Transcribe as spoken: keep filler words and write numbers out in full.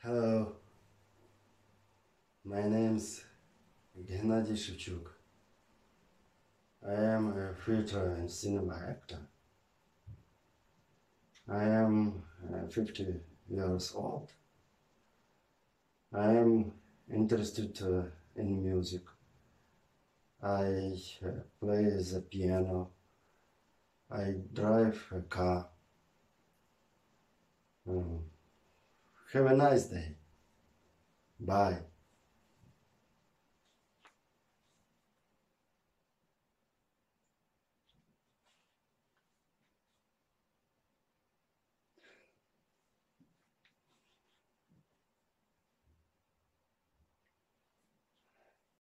Hello, my name's Gennady Shevchuk. I am a theater and cinema actor. I am uh, fifty years old. I am interested uh, in music. I uh, play the piano. I drive a car. Um, have a nice day. Bye.